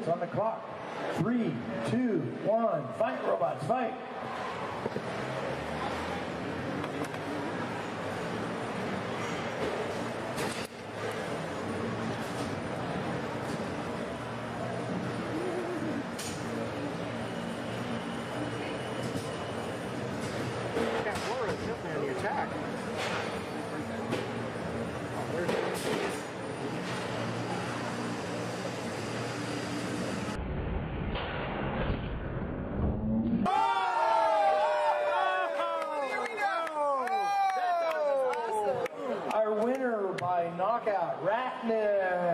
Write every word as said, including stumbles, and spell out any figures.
minutes on the clock. Three, two, one, fight, robots, fight. The attack. Oh, there's Our winner by knockout, Ratner.